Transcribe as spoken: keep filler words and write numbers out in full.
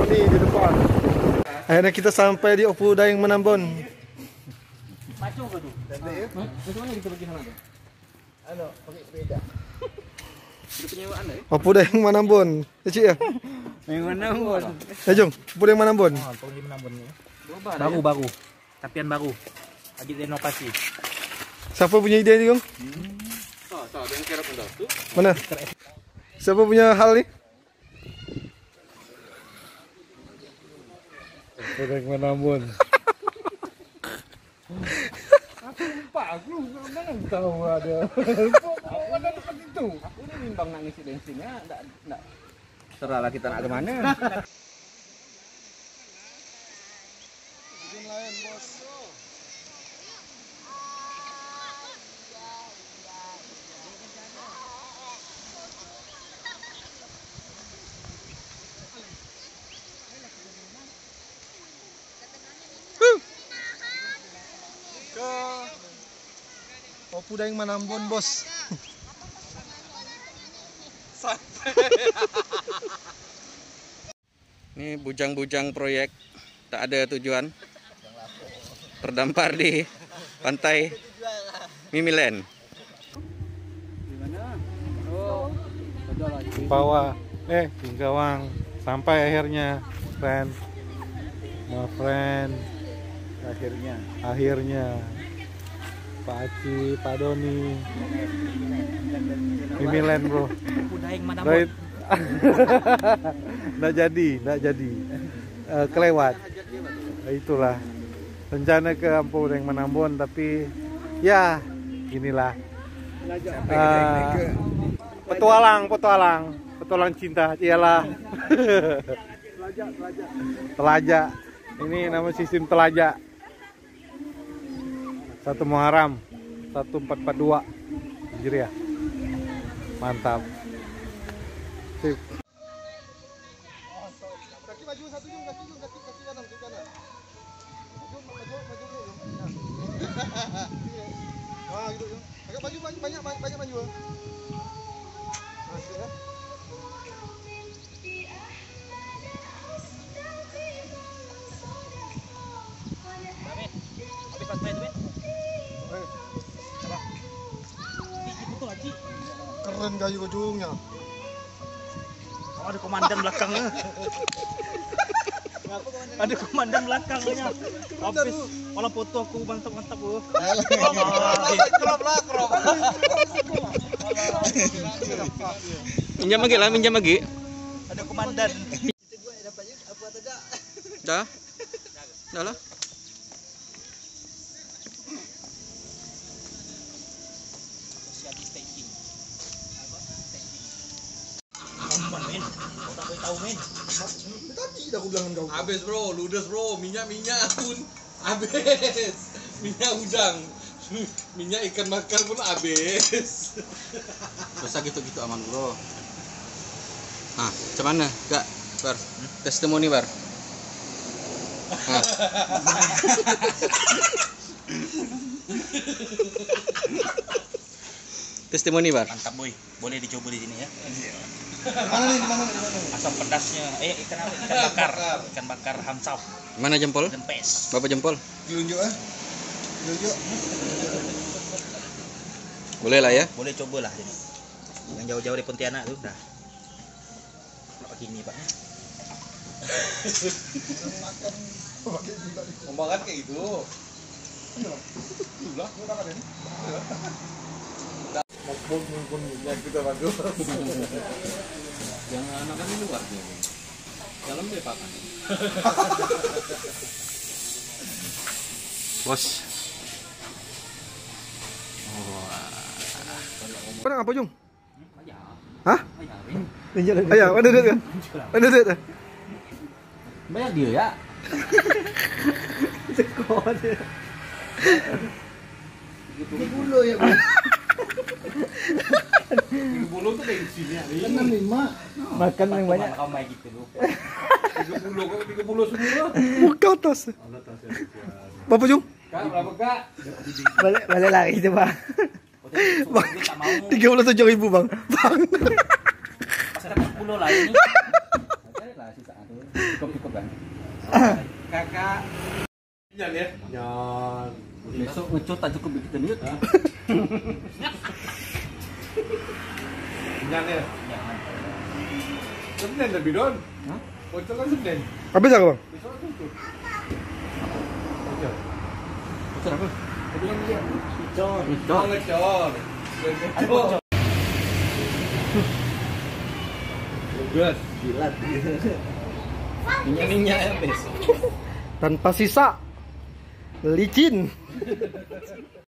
nih di depan. Akhirnya kita sampai di Opudai Manambon. Pacu ke tuh? Bagaimana kita pergi sana tuh? Ano, pakai sepeda. Itu penyewaan ya? Opudai Manambon. Ya Cik ya? Yang Manambon. Ya Jung, Opudai Manambon. Oh, pergi Manambon ya. Baru baru. Tapian baru. Lagi inovasi. Siapa punya ide nih, Jung? Oh, so, yang kerap anda tuh. Mana? Siapa punya hal nih? Opudai Manambon. Aku lupa, aku mana tahu ada. Ada tempat itu. Aku ini nimbang nangis di bensinnya, enggak enggak. Serahlah kita nak ke mana. Bikin lain, Bos. Opudai Manambon, Bos. Ini bujang-bujang proyek tak ada tujuan, terdampar di pantai Mimilen. Bawa, eh, Singkawang sampai akhirnya, friend, my friend. Akhirnya. Akhirnya, Pak Aci, Pak Doni, Mimilen bro. Opudai Manambon. Right. Nggak jadi, nggak jadi, uh, kelewat. Nah, itulah rencana ke Opudai Manambon, tapi ya inilah uh, petualang, petualang, petualang cinta, iyalah. Telajak, ini nama sistem telajak. Satu Muharram, satu empat empat dua Hijriah. Mantap. Sip. Kaki maju satu jung, kaki jung, kaki kaki kanan, kaki kanan. Maju, maju, maju dulu. Wah, gitu jung. Agak maju banyak banyak banyak maju. Nah, ya. Habis pas main tuh, Ben. Keren kayu ujungnya. Oh, ada komandan belakangnya. Ada komandan belakangnya. Habis malah foto aku mantap-mantap loh. Krop lah, krop. Minjam lagi lah, minjam lagi. Ada komandan. Dah, dah lah. Tadi dah aku bilang kau. Habis bro, ludes bro, minyak-minyak pun habis. Minyak udang, minyak ikan bakar pun habis. Masa gitu-gitu aman bro. Ah, macam mana? Gak, Bar. Testimoni Bar. Ah. Testimoni Bar. Mantap boy, boleh dicoba di sini ya. Mana nih? Mana nih? Asam pedasnya, eh ikan apa? Ikan bakar, ikan bakar hamsap Mana jempol? dan pes. Bapak jempol? Dilunjuk eh. Dilunjuk. Boleh lah ya. Boleh coba lah sini. Yang jauh-jauh dari Pontianak tuh dah. Kenapa gini Pak? Omongan kayak gitu. Itulah, gua makan ini. Mokbol pun yang kita bagus. Yang anak-anak di luar nih. Dalam dia pakan. Bos. Padang apa Jung? Hah? Ayam, ada duit kan? Ada duit kan? Banyak dia ya. Sekor dia. Ini bulu ya, Bang. Ini bulu tuh kayak sini ya. Enam lima. Makan yang banyak. Ramai gitu loh. tiga puluh kok tiga puluh semua. Buka atas. Bapak Jung? Kak, berapa Kak? Balik balik lagi itu, Bang. Bang, tiga puluh tujuh ribu bang. Bang. Pas ada sepuluh lah ini. Lah sisa tuh. Cukup-cukup kan. Kakak. Nyan ya. Nyan. Besok ngecot tak cukup bikin yuk. Nyan ya. Senin lebih don. Hah? Bocor kan Senin. Habis aku, Bang? Besok tutup. Bocor apa? Tadi kan dia. Bocor. Bocor. Ngecor. Ada bocor. Gas. Gilat. Minyak-minyak ya, Bes. Tanpa sisa. Licin.